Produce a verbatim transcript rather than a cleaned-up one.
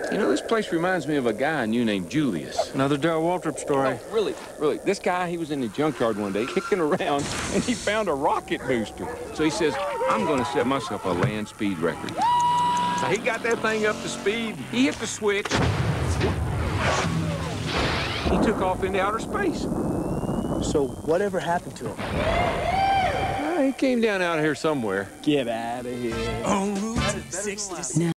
You know, this place reminds me of a guy I knew named Julius. Another Darrell Waltrip story. No, really, really. This guy, he was in the junkyard one day kicking around, and he found a rocket booster. So he says, I'm going to set myself a land speed record. So he got that thing up to speed. He hit the switch. He took off into outer space. So whatever happened to him? Uh, he came down out here somewhere. Get out of here. En route sixty-six.